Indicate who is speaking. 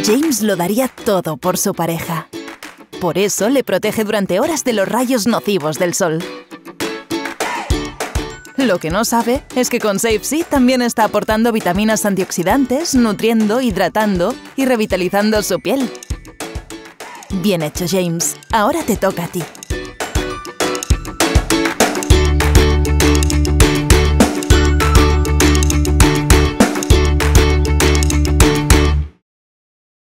Speaker 1: James lo daría todo por su pareja. Por eso le protege durante horas de los rayos nocivos del sol. Lo que no sabe es que con SafeSeed también está aportando vitaminas antioxidantes, nutriendo, hidratando y revitalizando su piel. Bien hecho, James. Ahora te toca a ti.